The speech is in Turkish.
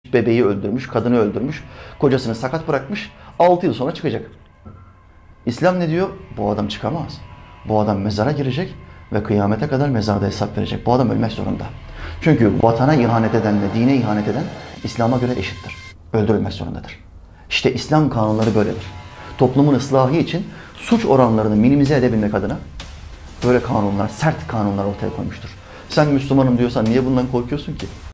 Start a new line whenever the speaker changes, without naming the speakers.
bebeği öldürmüş, kadını öldürmüş, kocasını sakat bırakmış, 6 yıl sonra çıkacak. İslam ne diyor? Bu adam çıkamaz. Bu adam mezara girecek ve kıyamete kadar mezarda hesap verecek. Bu adam ölmek zorunda. Çünkü vatana ihanet edenle dine ihanet eden İslam'a göre eşittir. Öldürülmek zorundadır. İşte İslam kanunları böyledir. Toplumun ıslahı için suç oranlarını minimize edebilmek adına böyle kanunlar, sert kanunlar ortaya koymuştur. Sen Müslümanım diyorsan niye bundan korkuyorsun ki?